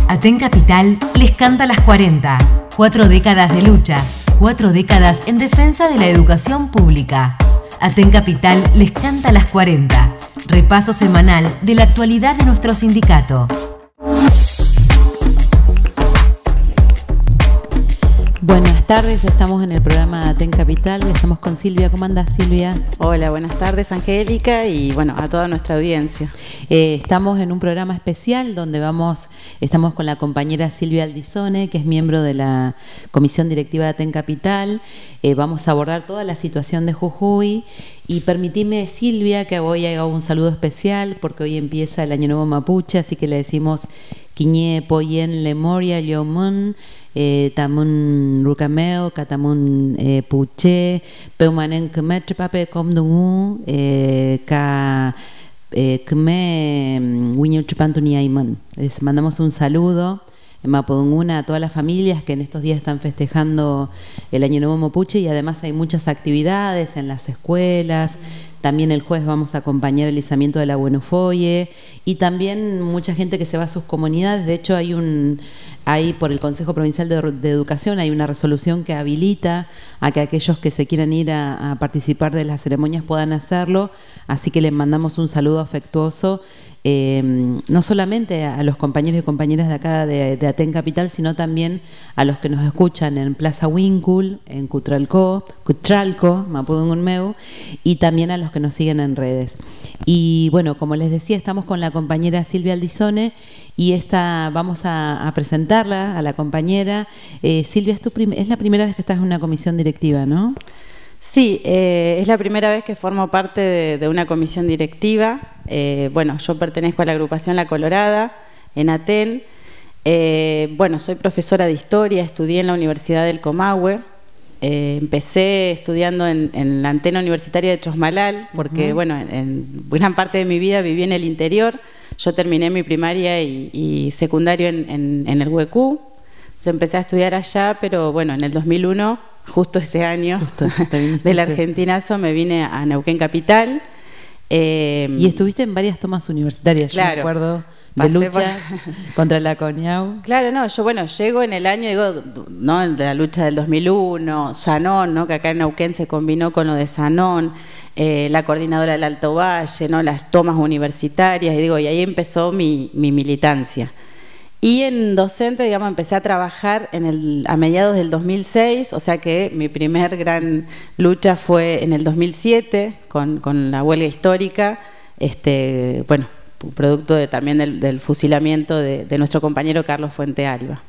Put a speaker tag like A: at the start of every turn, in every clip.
A: Aten Capital les canta las 40. 4 décadas de lucha, 4 décadas en defensa de la educación pública. Aten Capital les canta las 40. Repaso semanal de la actualidad de nuestro sindicato.
B: Buenas tardes, estamos en el programa Aten Capital y estamos con Silvia. ¿Cómo andás, Silvia?
C: Hola, buenas tardes, Angélica, y bueno, a toda nuestra audiencia.
B: Estamos en un programa especial donde estamos con la compañera Silvia Aldizone, que es miembro de la Comisión Directiva de Aten Capital. Vamos a abordar toda la situación de Jujuy y permitime, Silvia, que hoy haga un saludo especial porque hoy empieza el Año Nuevo Mapuche, así que le decimos Quiñe Poyen Lemoria Yomun, Tamun Rucameo, Catamun Puche, Peumanen Kemet Pape Comdungu, Ka Kme Wiño Chupantuniaiman. Les mandamos un saludo en Mapudunguna a todas las familias que en estos días están festejando el Año Nuevo Mapuche, y además hay muchas actividades en las escuelas. También el jueves vamos a acompañar el izamiento de la Buenofoye y también mucha gente que se va a sus comunidades. De hecho, hay por el Consejo Provincial de Educación hay una resolución que habilita a que aquellos que se quieran ir a participar de las ceremonias puedan hacerlo. Así que les mandamos un saludo afectuoso, no solamente a los compañeros y compañeras de acá de Aten Capital, sino también a los que nos escuchan en Plaza Huíncul, en Cutralco, Mapudungunmeu, y también a los que nos siguen en redes. Y bueno, como les decía, estamos con la compañera Silvia Aldizone y vamos a presentarla a la compañera. Silvia, es la primera vez que estás en una comisión directiva, ¿no?
C: Sí, es la primera vez que formo parte de una comisión directiva. Bueno, yo pertenezco a la agrupación La Colorada, en Aten. Bueno, soy profesora de historia, estudié en la Universidad del Comahue. Empecé estudiando en la antena universitaria de Chosmalal, porque bueno, en gran parte de mi vida viví en el interior. Yo terminé mi primaria y secundario en el Huecú. Entonces empecé a estudiar allá, pero bueno, en el 2001, justo ese año, del Argentinazo, me vine a Neuquén Capital.
B: Y estuviste en varias tomas universitarias, claro, yo me acuerdo, de luchas contra la CONIAU.
C: Claro, no, yo bueno, llego en el año, digo, ¿no?, de la lucha del 2001, Sanón, ¿no?, que acá en Neuquén se combinó con lo de Sanón, la coordinadora del Alto Valle, ¿no?, las tomas universitarias, y digo, y ahí empezó mi militancia. Y en docente, digamos, empecé a trabajar a mediados del 2006, o sea que mi primer gran lucha fue en el 2007 con la huelga histórica, bueno, producto también del fusilamiento de nuestro compañero Carlos Fuente Alba.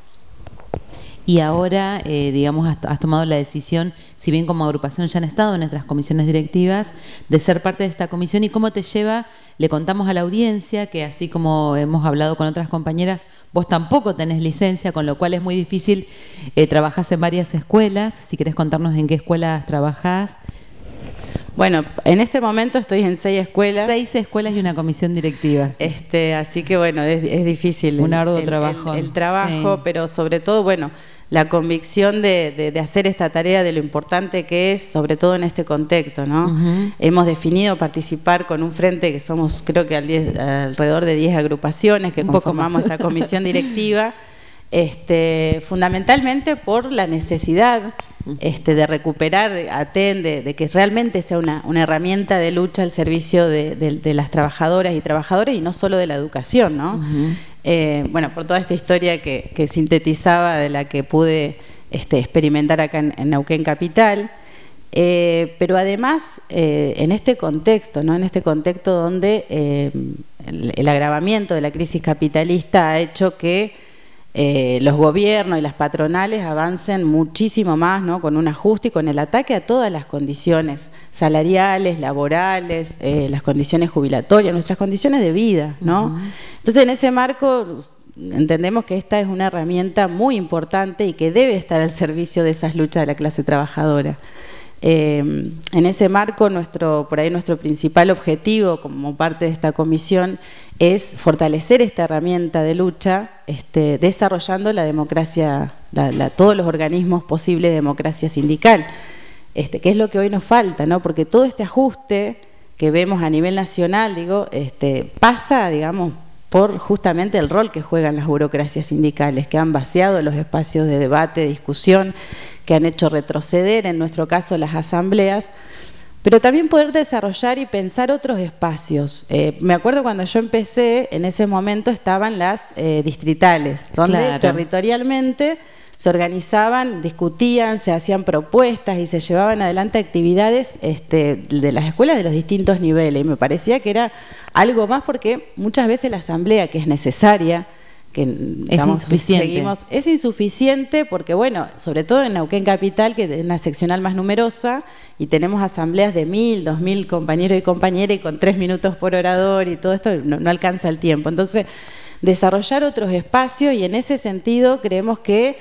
B: Y ahora, digamos, has tomado la decisión, si bien como agrupación ya han estado en nuestras comisiones directivas, de ser parte de esta comisión. ¿Y cómo te lleva? Le contamos a la audiencia que, así como hemos hablado con otras compañeras, vos tampoco tenés licencia, con lo cual es muy difícil. Trabajás en varias escuelas. Si querés contarnos en qué escuelas trabajás.
C: Bueno, en este momento estoy en 6 escuelas.
B: 6 escuelas y una comisión directiva.
C: Así que bueno, es difícil.
B: Un arduo trabajo.
C: El trabajo, sí. Pero sobre todo, bueno, la convicción de hacer esta tarea, de lo importante que es, sobre todo en este contexto, ¿no? Hemos definido participar con un frente que somos, creo que alrededor de 10 agrupaciones que conformamos esta comisión directiva, fundamentalmente por la necesidad de recuperar Aten, de que realmente sea una herramienta de lucha al servicio de las trabajadoras y trabajadores, y no solo de la educación, ¿no? Bueno, por toda esta historia que sintetizaba, de la que pude experimentar acá en Neuquén Capital, pero además en este contexto, ¿no?, en este contexto donde el agravamiento de la crisis capitalista ha hecho que los gobiernos y las patronales avancen muchísimo más, ¿no?, con un ajuste y con el ataque a todas las condiciones salariales, laborales, las condiciones jubilatorias, nuestras condiciones de vida, ¿no? Entonces, en ese marco entendemos que esta es una herramienta muy importante y que debe estar al servicio de esas luchas de la clase trabajadora. En ese marco, por ahí nuestro principal objetivo como parte de esta comisión es fortalecer esta herramienta de lucha, desarrollando la democracia, todos los organismos posibles de democracia sindical, que es lo que hoy nos falta, ¿no? Porque todo este ajuste que vemos a nivel nacional, digo, pasa, digamos, por justamente el rol que juegan las burocracias sindicales, que han vaciado los espacios de debate, de discusión, que han hecho retroceder, en nuestro caso, las asambleas, pero también poder desarrollar y pensar otros espacios. Me acuerdo cuando yo empecé, en ese momento estaban las distritales, donde territorialmente se organizaban, discutían, se hacían propuestas y se llevaban adelante actividades de las escuelas de los distintos niveles. Y me parecía que era algo más porque muchas veces la asamblea, que es necesaria, que digamos, es insuficiente porque, bueno, sobre todo en Neuquén Capital, que es una seccional más numerosa, y tenemos asambleas de 1000, 2000 compañeros y compañeras, y con 3 minutos por orador y todo esto, no alcanza el tiempo. Entonces, desarrollar otros espacios, y en ese sentido creemos que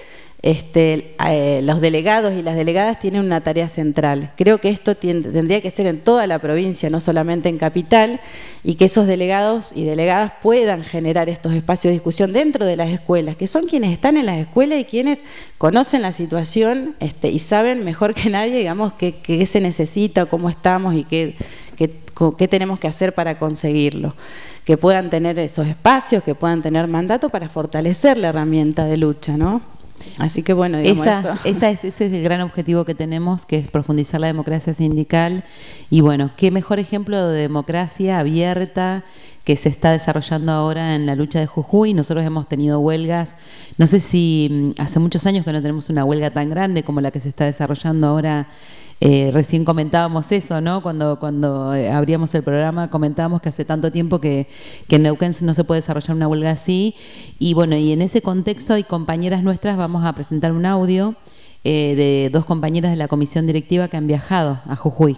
C: los delegados y las delegadas tienen una tarea central. Creo que esto tendría que ser en toda la provincia, no solamente en Capital, y que esos delegados y delegadas puedan generar estos espacios de discusión dentro de las escuelas, que son quienes están en las escuelas y quienes conocen la situación y saben mejor que nadie, digamos, qué se necesita, cómo estamos y qué tenemos que hacer para conseguirlo. Que puedan tener esos espacios, que puedan tener mandato para fortalecer la herramienta de lucha, ¿no? Así que bueno, digamos
B: ese es el gran objetivo que tenemos, que es profundizar la democracia sindical. Y bueno, qué mejor ejemplo de democracia abierta que se está desarrollando ahora en la lucha de Jujuy. Nosotros hemos tenido huelgas, no sé si hace muchos años que no tenemos una huelga tan grande como la que se está desarrollando ahora. Recién comentábamos eso, ¿no? Cuando abríamos el programa comentábamos que hace tanto tiempo que en Neuquén no se puede desarrollar una huelga así. Y bueno, y en ese contexto hay compañeras nuestras, vamos a presentar un audio de 2 compañeras de la comisión directiva que han viajado a Jujuy.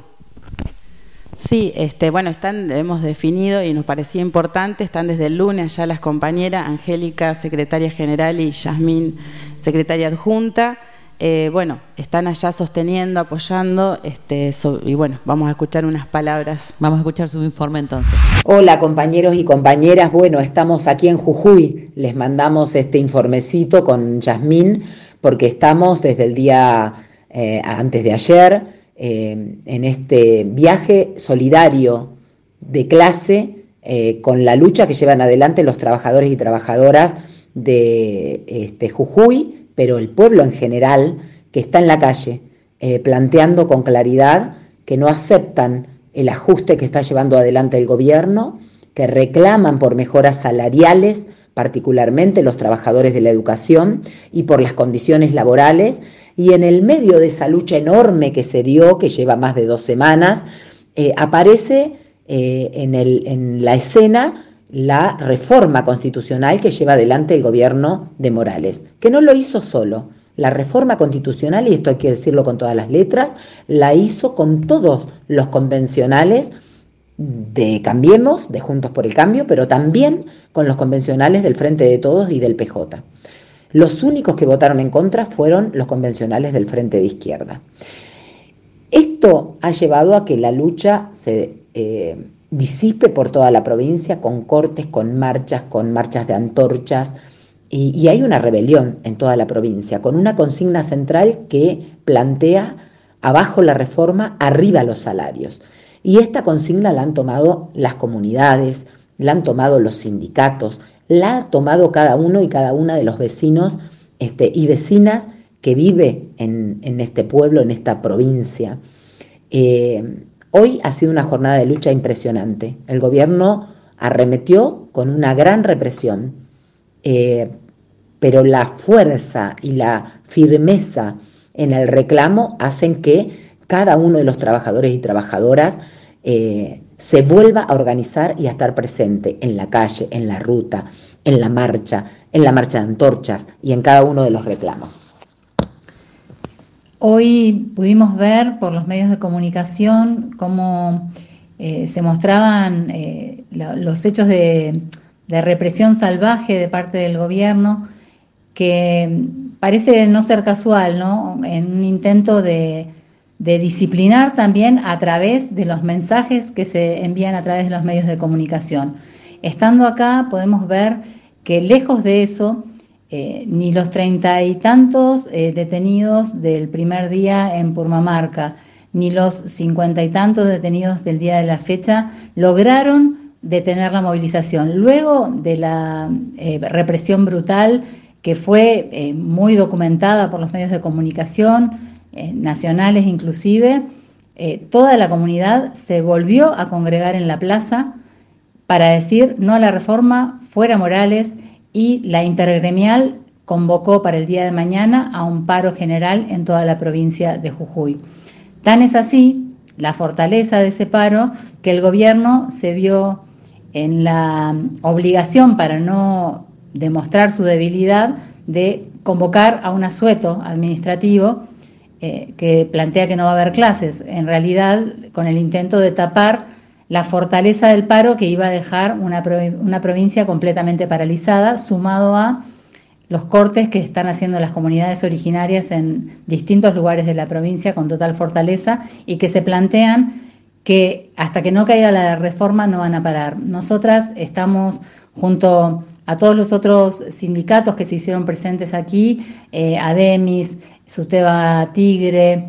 C: Sí, bueno, hemos definido y nos parecía importante, están desde el lunes ya las compañeras, Angélica, secretaria general, y Yasmín, secretaria adjunta. Bueno, están allá sosteniendo, apoyando, y bueno, vamos a escuchar unas palabras.
B: Vamos a escuchar su informe entonces.
D: Hola compañeros y compañeras, bueno, estamos aquí en Jujuy, les mandamos este informecito con Yasmín, porque estamos desde el día antes de ayer en este viaje solidario de clase con la lucha que llevan adelante los trabajadores y trabajadoras de Jujuy, pero el pueblo en general, que está en la calle, planteando con claridad que no aceptan el ajuste que está llevando adelante el gobierno, que reclaman por mejoras salariales, particularmente los trabajadores de la educación, y por las condiciones laborales. Y en el medio de esa lucha enorme que se dio, que lleva más de 2 semanas, aparece en la escena la reforma constitucional que lleva adelante el gobierno de Morales, que no lo hizo solo. La reforma constitucional, y esto hay que decirlo con todas las letras, la hizo con todos los convencionales de Cambiemos, de Juntos por el Cambio, pero también con los convencionales del Frente de Todos y del PJ. Los únicos que votaron en contra fueron los convencionales del Frente de Izquierda. Esto ha llevado a que la lucha se disipe por toda la provincia, con cortes, con marchas de antorchas, y hay una rebelión en toda la provincia, con una consigna central que plantea abajo la reforma, arriba los salarios. Y esta consigna la han tomado las comunidades, la han tomado los sindicatos, la ha tomado cada uno y cada una de los vecinos y vecinas que vive en este pueblo, en esta provincia. Hoy ha sido una jornada de lucha impresionante. El gobierno arremetió con una gran represión, pero la fuerza y la firmeza en el reclamo hacen que cada uno de los trabajadores y trabajadoras se vuelva a organizar y a estar presente en la calle, en la ruta, en la marcha de antorchas y en cada uno de los reclamos.
E: Hoy pudimos ver por los medios de comunicación cómo se mostraban los hechos de represión salvaje de parte del gobierno, que parece no ser casual, ¿no? En un intento de disciplinar también a través de los mensajes que se envían a través de los medios de comunicación. Estando acá podemos ver que lejos de eso, ni los 30 y tantos detenidos del primer día en Purmamarca, ni los 50 y tantos detenidos del día de la fecha lograron detener la movilización. Luego de la represión brutal que fue muy documentada por los medios de comunicación, nacionales inclusive, toda la comunidad se volvió a congregar en la plaza para decir no a la reforma, fuera Morales, y la intergremial convocó para el día de mañana a un paro general en toda la provincia de Jujuy. Tan es así la fortaleza de ese paro que el gobierno se vio en la obligación, para no demostrar su debilidad, de convocar a un asueto administrativo que plantea que no va a haber clases, en realidad con el intento de tapar la fortaleza del paro que iba a dejar una provincia completamente paralizada, sumado a los cortes que están haciendo las comunidades originarias en distintos lugares de la provincia con total fortaleza y que se plantean que hasta que no caiga la reforma no van a parar. Nosotras estamos junto a todos los otros sindicatos que se hicieron presentes aquí, ADEMIS, SUTEBA Tigre,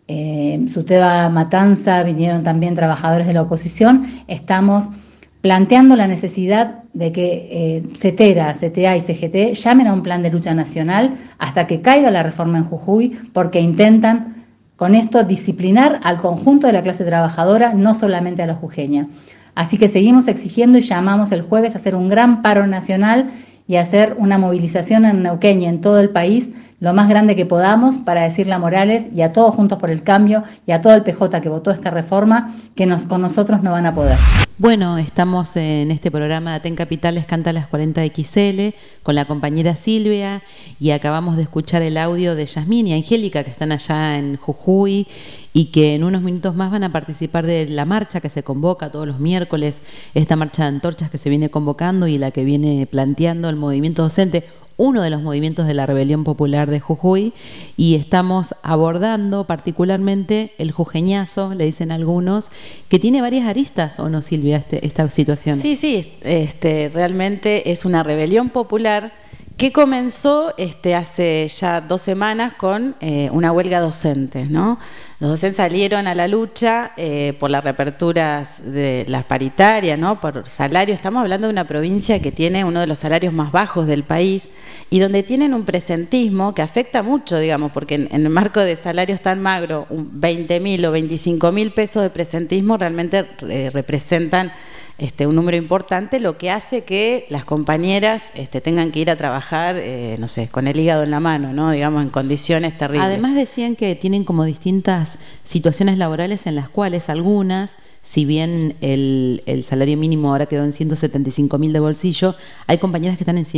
E: SUTEBA Matanza, vinieron también trabajadores de la oposición, estamos planteando la necesidad de que CETERA, CTA y CGT llamen a un plan de lucha nacional hasta que caiga la reforma en Jujuy, porque intentan con esto disciplinar al conjunto de la clase trabajadora, no solamente a la jujeña. Así que seguimos exigiendo y llamamos el jueves a hacer un gran paro nacional y a hacer una movilización en Neuquén y en todo el país, lo más grande que podamos, para decirle a Morales y a todos Juntos por el Cambio y a todo el PJ que votó esta reforma que con nosotros no van a poder.
B: Bueno, estamos en este programa de Aten Capital Les Canta las 40 XL con la compañera Silvia, y acabamos de escuchar el audio de Yasmín y Angélica, que están allá en Jujuy y que en unos minutos más van a participar de la marcha que se convoca todos los miércoles, esta marcha de antorchas que se viene convocando y la que viene planteando el movimiento docente, uno de los movimientos de la Rebelión Popular de Jujuy, y estamos abordando particularmente el jujeñazo, le dicen algunos, que tiene varias aristas, ¿o no, Silvia, esta situación?
C: Sí, realmente es una rebelión popular que comenzó hace ya 2 semanas con una huelga docente, ¿no? Los docentes salieron a la lucha por las reaperturas de las paritarias, ¿no? Por salario. Estamos hablando de una provincia que tiene uno de los salarios más bajos del país y donde tienen un presentismo que afecta mucho, digamos, porque en el marco de salarios tan magro, 20.000 o 25.000 pesos de presentismo realmente representan un número importante, lo que hace que las compañeras tengan que ir a trabajar, no sé, con el hígado en la mano, ¿no? Digamos, en condiciones terribles.
B: Además decían que tienen como distintas situaciones laborales en las cuales algunas, si bien el salario mínimo ahora quedó en 175.000 de bolsillo, hay compañeras que están en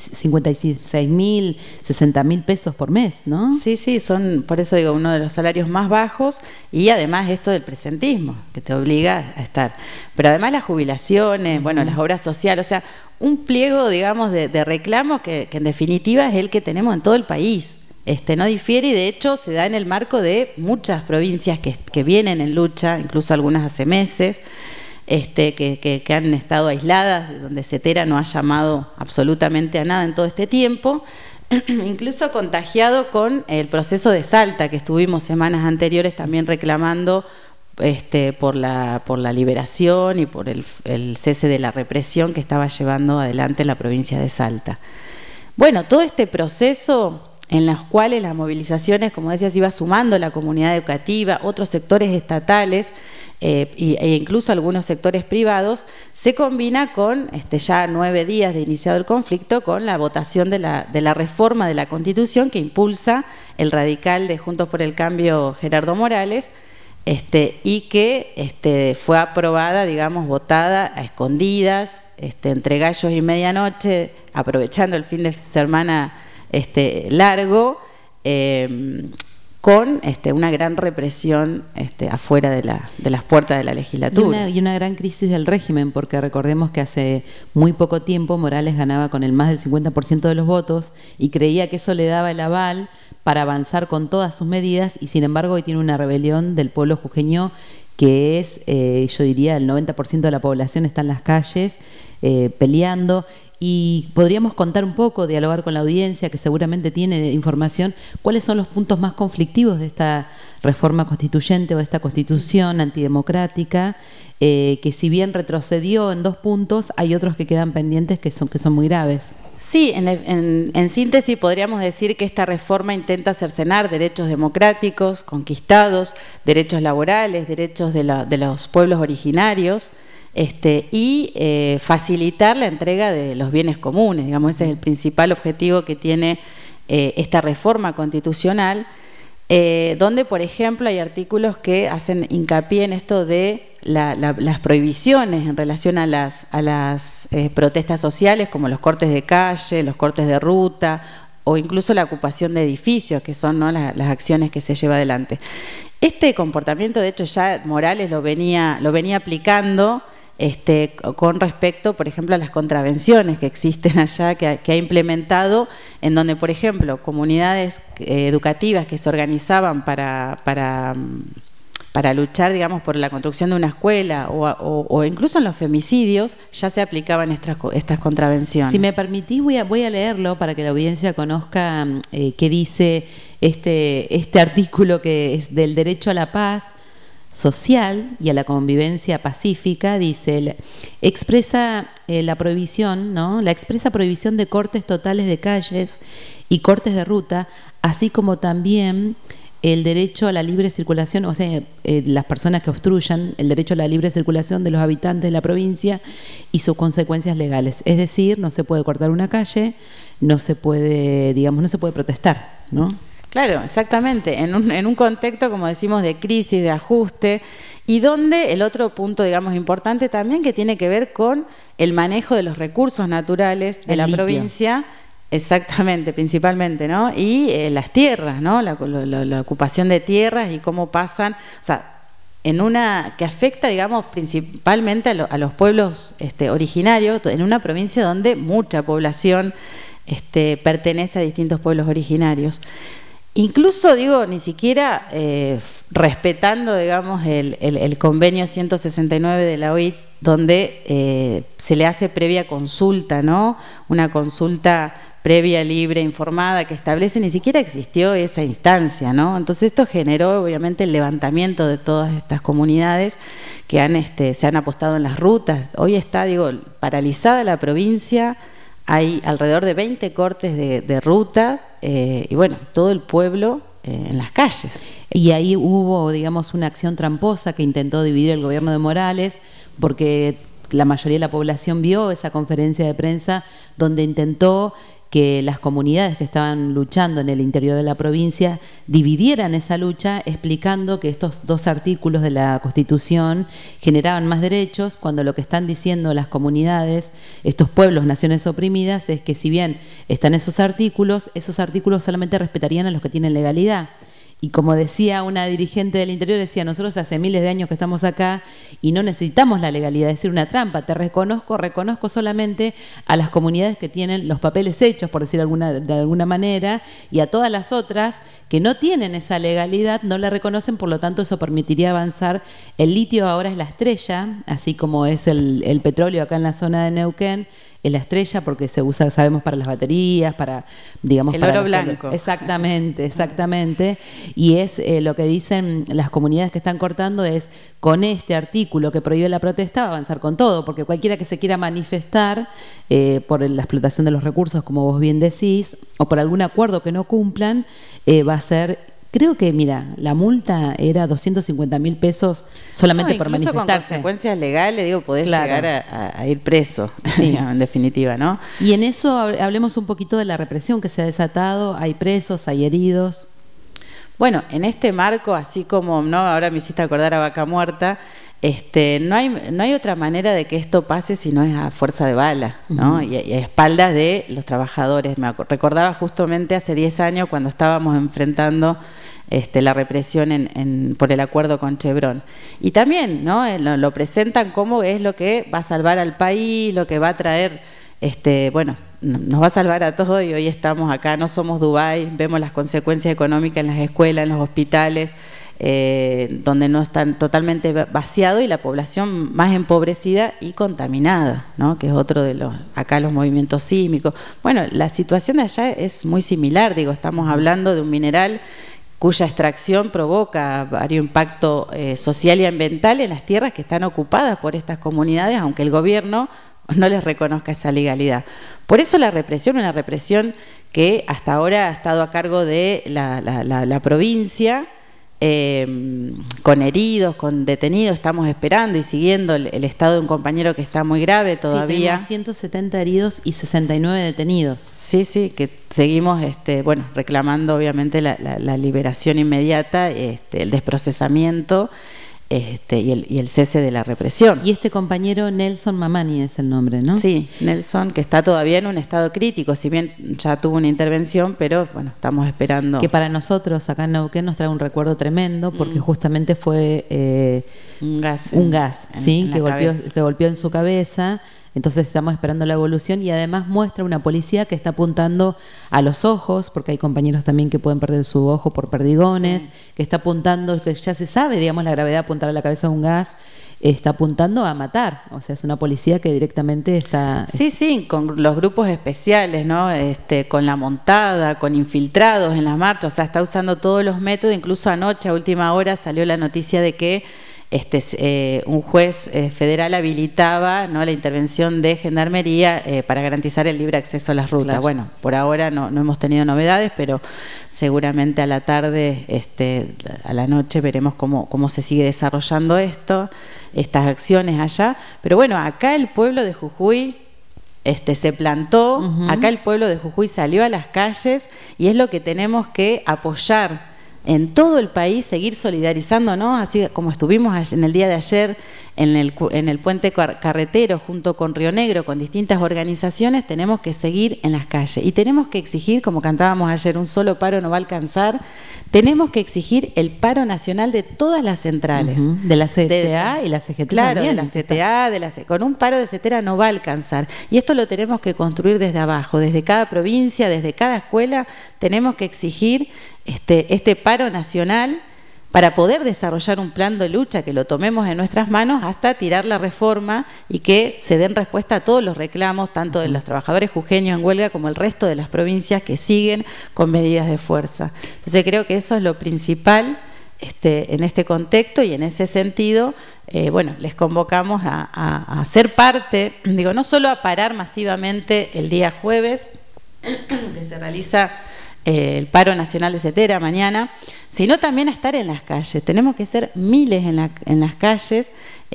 B: 156.000, 60.000 pesos por mes, ¿no?
C: Sí, son, por eso digo, uno de los salarios más bajos, y además esto del presentismo, que te obliga a estar. Pero además las jubilaciones, bueno, las obras sociales, o sea, un pliego, digamos, de reclamos que en definitiva es el que tenemos en todo el país. No difiere, y de hecho se da en el marco de muchas provincias que vienen en lucha, incluso algunas hace meses, que han estado aisladas, donde CETERA no ha llamado absolutamente a nada en todo este tiempo, incluso contagiado con el proceso de Salta, que estuvimos semanas anteriores también reclamando por la liberación y por el cese de la represión que estaba llevando adelante en la provincia de Salta. Bueno, todo este proceso en los cuales las movilizaciones, como decías, iba sumando la comunidad educativa, otros sectores estatales e incluso algunos sectores privados, se combina con ya 9 días de iniciado el conflicto, con la votación de la reforma de la Constitución que impulsa el radical de Juntos por el Cambio, Gerardo Morales, y que fue aprobada, digamos, votada a escondidas, entre gallos y medianoche, aprovechando el fin de semana largo, con una gran represión afuera de las puertas de la legislatura.
B: Y una gran crisis del régimen, porque recordemos que hace muy poco tiempo Morales ganaba con el más del 50% de los votos y creía que eso le daba el aval para avanzar con todas sus medidas, y sin embargo hoy tiene una rebelión del pueblo jujeño que es, yo diría, el 90% de la población está en las calles peleando. y podríamos contar un poco, dialogar con la audiencia que seguramente tiene información, cuáles son los puntos más conflictivos de esta reforma constituyente o de esta constitución antidemocrática, que si bien retrocedió en 2 puntos, hay otros que quedan pendientes que son muy graves.
C: Sí, en síntesis podríamos decir que esta reforma intenta cercenar derechos democráticos conquistados, derechos laborales, derechos de los pueblos originarios, y facilitar la entrega de los bienes comunes. Digamos, ese es el principal objetivo que tiene esta reforma constitucional, donde, por ejemplo, hay artículos que hacen hincapié en esto de las prohibiciones en relación a las protestas sociales, como los cortes de calle, los cortes de ruta, o incluso la ocupación de edificios, que son, ¿no?, las acciones que se lleva adelante. Este comportamiento, de hecho, ya Morales lo venía aplicando con respecto, por ejemplo, a las contravenciones que existen allá, que ha implementado, en donde, por ejemplo, comunidades educativas que se organizaban para luchar, digamos, por la construcción de una escuela o incluso en los femicidios, ya se aplicaban estas contravenciones.
B: Si me permitís, voy a leerlo para que la audiencia conozca qué dice este artículo, que es del derecho a la paz social y a la convivencia pacífica. Dice, expresa la prohibición, ¿no?, la expresa prohibición de cortes totales de calles y cortes de ruta, así como también el derecho a la libre circulación, o sea, las personas que obstruyan el derecho a la libre circulación de los habitantes de la provincia y sus consecuencias legales. Es decir, no se puede cortar una calle, no se puede, digamos, no se puede protestar, ¿no?
C: Claro, exactamente, en un contexto, como decimos, de crisis, de ajuste, y donde el otro punto, digamos, importante también, que tiene que ver con el manejo de los recursos naturales de la provincia. Exactamente, principalmente, ¿no? Y las tierras, ¿no? La ocupación de tierras y cómo pasan, o sea, que afecta, digamos, principalmente a los pueblos originarios, en una provincia donde mucha población pertenece a distintos pueblos originarios. Incluso, digo, ni siquiera respetando, digamos, el convenio 169 de la OIT, donde se le hace previa consulta, ¿no? Una consulta previa, libre, informada, que establece, ni siquiera existió esa instancia, ¿no? Entonces esto generó, obviamente, el levantamiento de todas estas comunidades que se han apostado en las rutas. Hoy está, digo, paralizada la provincia. Hay alrededor de 20 cortes de ruta y bueno, todo el pueblo en las calles.
B: Y ahí hubo, digamos, una acción tramposa que intentó dividir el gobierno de Morales, porque la mayoría de la población vio esa conferencia de prensa donde intentó que las comunidades que estaban luchando en el interior de la provincia dividieran esa lucha, explicando que estos 2 artículos de la Constitución generaban más derechos, cuando lo que están diciendo las comunidades, estos pueblos, naciones oprimidas, es que si bien están esos artículos solamente respetarían a los que tienen legalidad. Y como decía una dirigente del interior, decía, nosotros hace miles de años que estamos acá y no necesitamos la legalidad, es decir, una trampa. Te reconozco solamente a las comunidades que tienen los papeles hechos, por decir de alguna manera, y a todas las otras que no tienen esa legalidad, no la reconocen, por lo tanto eso permitiría avanzar. El litio ahora es la estrella, así como es el petróleo acá en la zona de Neuquén, es la estrella porque se usa, sabemos, para las baterías, para, digamos,
C: el
B: para
C: oro blanco.
B: Exactamente. Y es lo que dicen las comunidades que están cortando, es con este artículo que prohíbe la protesta va a avanzar con todo, porque cualquiera que se quiera manifestar por la explotación de los recursos, como vos bien decís, o por algún acuerdo que no cumplan, va a ser... Creo que, mira, la multa era 250.000 pesos solamente por manifestarse.
C: Incluso con consecuencias legales, digo, podés llegar a ir preso, sí, en definitiva, ¿no?
B: Y en eso hablemos un poquito de la represión que se ha desatado. Hay presos, hay heridos.
C: Bueno, en este marco, así como, ¿no?, ahora me hiciste acordar a Vaca Muerta, no hay otra manera de que esto pase si no es a fuerza de bala, ¿no? Y a espaldas de los trabajadores. Me recordaba justamente hace 10 años cuando estábamos enfrentando la represión por el acuerdo con Chevron. Y también, ¿no?, lo presentan como es lo que va a salvar al país, lo que va a traer, bueno, nos va a salvar a todos, y hoy estamos acá, no somos Dubái, vemos las consecuencias económicas en las escuelas, en los hospitales, donde no están totalmente vaciado y la población más empobrecida y contaminada, ¿no? Que es otro de acá los movimientos sísmicos. Bueno, la situación de allá es muy similar, digo, estamos hablando de un mineral cuya extracción provoca varios impactos social y ambiental en las tierras que están ocupadas por estas comunidades, aunque el gobierno no les reconozca esa legalidad. Por eso la represión, una represión que hasta ahora ha estado a cargo de la provincia, con heridos, con detenidos. Estamos esperando y siguiendo el estado de un compañero que está muy grave todavía.
B: Sí, tenemos 170 heridos y 69 detenidos.
C: Sí, sí, que seguimos bueno, reclamando obviamente la liberación inmediata, el desprocesamiento y el cese de la represión.
B: Y este compañero Nelson Mamani es el nombre, ¿no?
C: Sí, Nelson, que está todavía en un estado crítico, si bien ya tuvo una intervención, pero bueno, estamos esperando.
B: Que para nosotros acá en Neuquén nos trae un recuerdo tremendo, porque justamente fue un gas, ¿sí? Que golpeó en su cabeza. Entonces estamos esperando la evolución y además muestra una policía que está apuntando a los ojos, porque hay compañeros también que pueden perder su ojo por perdigones, sí, que está apuntando, que ya se sabe, digamos, la gravedad de apuntar a la cabeza de un gas, está apuntando a matar. O sea, es una policía que directamente está...
C: Sí, sí, con los grupos especiales, ¿no? Con la montada, con infiltrados en las marchas, o sea, está usando todos los métodos. Incluso anoche, a última hora, salió la noticia de que un juez federal habilitaba, ¿no?, la intervención de Gendarmería para garantizar el libre acceso a las rutas. Claro. Bueno, por ahora no hemos tenido novedades, pero seguramente a la tarde, a la noche, veremos cómo se sigue desarrollando estas acciones allá. Pero bueno, acá el pueblo de Jujuy se plantó, acá el pueblo de Jujuy salió a las calles y es lo que tenemos que apoyar en todo el país, seguir solidarizándonos, así como estuvimos en el día de ayer en el puente carretero junto con Río Negro, con distintas organizaciones. Tenemos que seguir en las calles y tenemos que exigir, como cantábamos ayer, un solo paro no va a alcanzar. Tenemos que exigir el paro nacional de todas las centrales.
B: De la CTA y la CGT.
C: Claro,
B: también.
C: De la CTA, con un paro de CETERA no va a alcanzar. Y esto lo tenemos que construir desde abajo, desde cada provincia, desde cada escuela. Tenemos que exigir este paro nacional para poder desarrollar un plan de lucha que lo tomemos en nuestras manos hasta tirar la reforma y que se den respuesta a todos los reclamos, tanto de los trabajadores jujeños en huelga como el resto de las provincias que siguen con medidas de fuerza. Entonces creo que eso es lo principal en este contexto, y en ese sentido, bueno, les convocamos a ser parte, digo, no solo a parar masivamente el día jueves, que se realiza el paro nacional de CETERA mañana, sino también a estar en las calles. Tenemos que ser miles en las calles,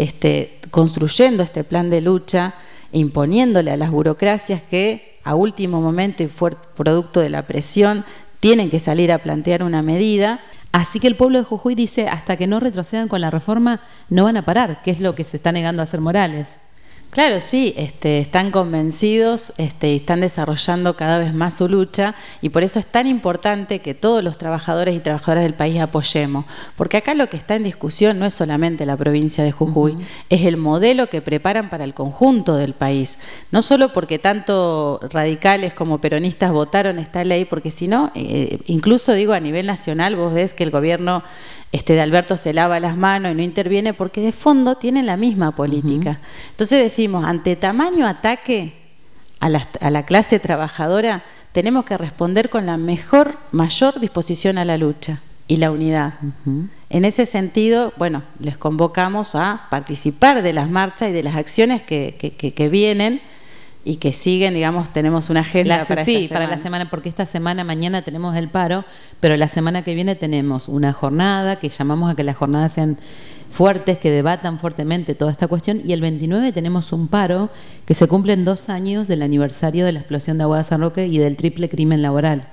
C: construyendo este plan de lucha, imponiéndole a las burocracias que a último momento y producto de la presión tienen que salir a plantear una medida.
B: Así que el pueblo de Jujuy dice, hasta que no retrocedan con la reforma no van a parar, que es lo que se está negando a hacer Morales.
C: Claro, sí, están convencidos y están desarrollando cada vez más su lucha, y por eso es tan importante que todos los trabajadores y trabajadoras del país apoyemos, porque acá lo que está en discusión no es solamente la provincia de Jujuy, es el modelo que preparan para el conjunto del país, no solo porque tanto radicales como peronistas votaron esta ley, porque si no, incluso digo a nivel nacional, vos ves que el gobierno de Alberto se lava las manos y no interviene porque de fondo tienen la misma política. Entonces decimos, ante tamaño ataque a la clase trabajadora, tenemos que responder con la mayor disposición a la lucha y la unidad. En ese sentido, bueno, les convocamos a participar de las marchas y de las acciones que vienen y que siguen, digamos, tenemos una agenda para esta semana.
B: Para la semana, porque esta semana, mañana tenemos el paro, pero la semana que viene tenemos una jornada que llamamos a que las jornadas sean fuertes, que debatan fuertemente toda esta cuestión, y el 29 tenemos un paro que se cumplen 2 años del aniversario de la explosión de Aguada San Roque y del triple crimen laboral.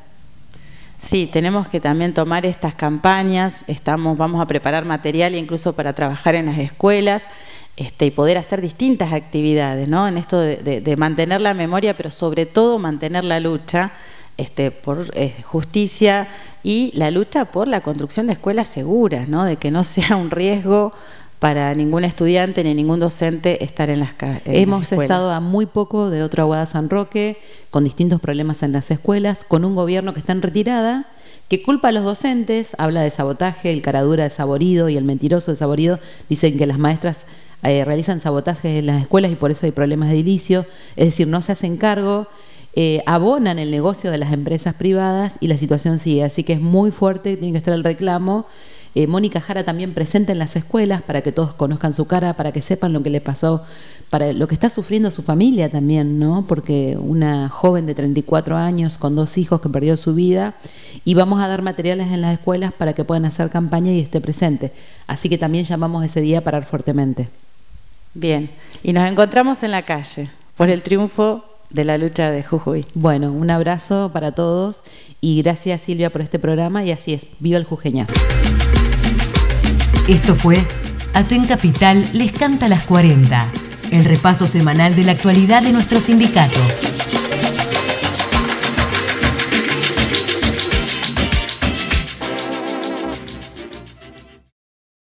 C: Sí, tenemos que también tomar estas campañas, vamos a preparar material incluso para trabajar en las escuelas, y poder hacer distintas actividades, ¿no? En esto de mantener la memoria, pero sobre todo mantener la lucha por justicia y la lucha por la construcción de escuelas seguras, ¿no? De que no sea un riesgo para ningún estudiante ni ningún docente estar en las calles.
B: Hemos estado a muy poco de otra Aguada San Roque, con distintos problemas en las escuelas, con un gobierno que está en retirada, que culpa a los docentes, habla de sabotaje, el caradura de Saborido y el mentiroso de Saborido. Dicen que las maestras realizan sabotajes en las escuelas y por eso hay problemas de edilicio, es decir, no se hacen cargo, abonan el negocio de las empresas privadas y la situación sigue, así que es muy fuerte, tiene que estar el reclamo. Mónica Jara también presente en las escuelas para que todos conozcan su cara, para que sepan lo que le pasó, para lo que está sufriendo su familia también, ¿no? Porque una joven de 34 años con 2 hijos que perdió su vida, y vamos a dar materiales en las escuelas para que puedan hacer campaña y esté presente. Así que también llamamos ese día a parar fuertemente.
C: Bien, y nos encontramos en la calle por el triunfo de la lucha de Jujuy.
B: Bueno, un abrazo para todos y gracias Silvia por este programa, y así es, viva el jujeñazo.
A: Esto fue Aten Capital les canta las 40, el repaso semanal de la actualidad de nuestro sindicato.